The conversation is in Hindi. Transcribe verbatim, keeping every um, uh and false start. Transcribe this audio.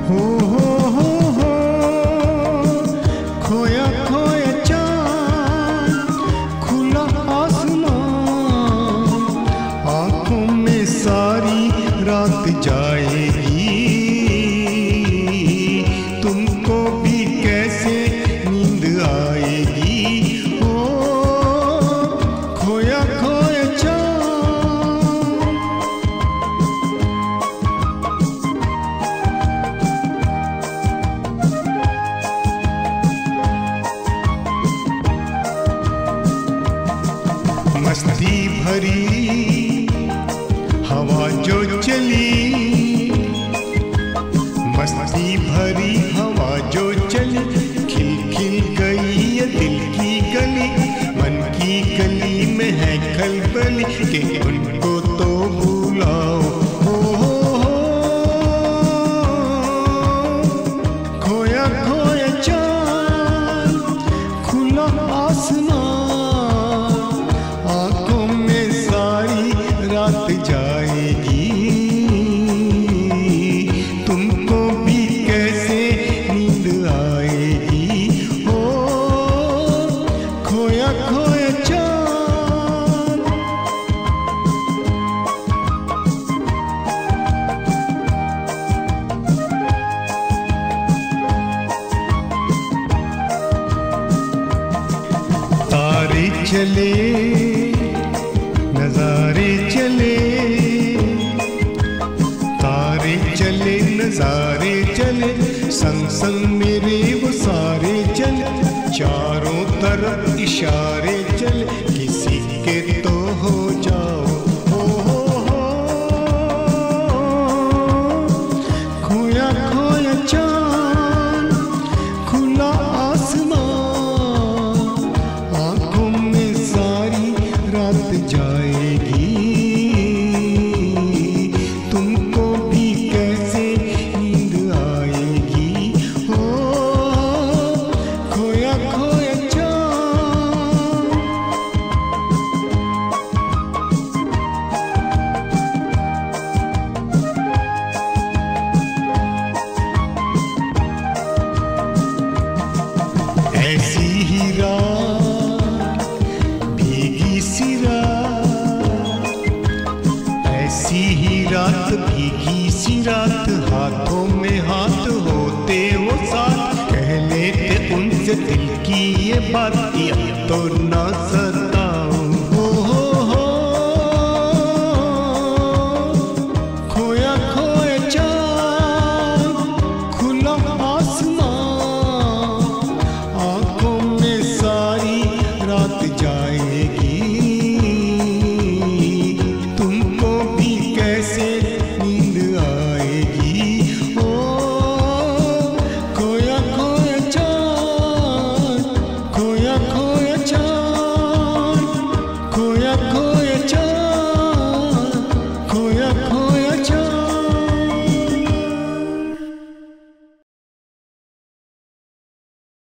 हो हो हो हो खोया खोया चाँद खुला आसमान, आँखों में सारी रात जाएगी, तुमको भी कैसे नींद आएगी। ओ खोया खोया चाँद। मस्ती भरी हवा जो चली, मस्ती भरी हवा जो चली, खिल खिल गई ये दिल की गली, मन की गली में है खलबली कि उनको तो बुलाओ। हो हो हो खोया खोया चाँद खुला आसमान, आँखों में सारी रात जाएगी, तुमको भी कैसे नींद आएगी। ओ खोया खोया चाँद। तारे चले नजारे चले, तारे चले नजारे चले, संग संग मेरे वो सारे चले, चारों तरफ इशारे चले, किसी के तो हो जाओ। हो हो हो खोया खोया चाँद खुला आसमान, आँखों में सारी रात जाएगी, तुमको भी कैसे नींद आएगी। हो खोया खोया चाँद। ऐसी ही रात भीगी सी रात, ऐसी ही रात भीगी सी रात, हाथों में हाथ होते वो साथ, कह लेते उनसे दिल की ये बात, अब तो ना